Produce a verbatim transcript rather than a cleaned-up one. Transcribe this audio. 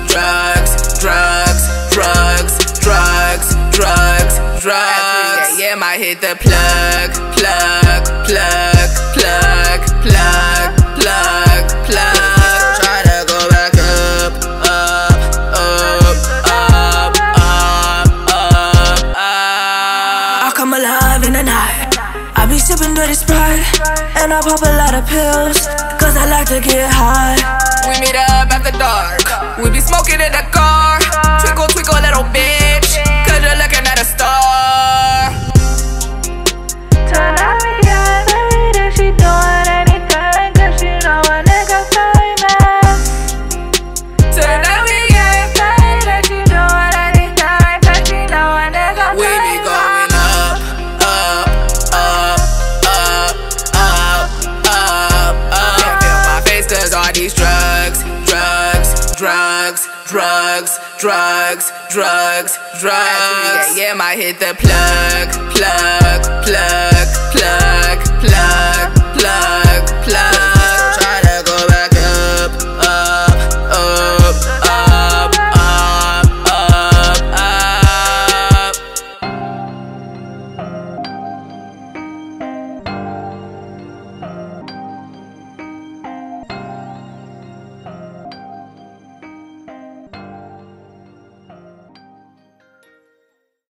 drugs, drugs, drugs, drugs, drugs, drugs. Yeah, yeah, might hit the plug, plug, plug, plug, plug, plug, plug. Try to go back up, up, up, up, up, up, up. I come alive in the night. I be sipping dirty Sprite, and I pop a lot of pills, cause I like to get high. We meet up after dark, we be smoking in the car. Twinkle, twinkle, little bitch, cause you're looking at a star. Tonight we got a lady, she doing anything, cause she know a nigga famous. Tonight we got a lady, she doing anything, cause she know a nigga famous. We be going up, up, up, up, up, up, up. Can't feel my face cause all these drugs, drugs, drugs, drugs, drugs, drugs, drugs. Yeah, yeah, might hit the plug, plug, plug.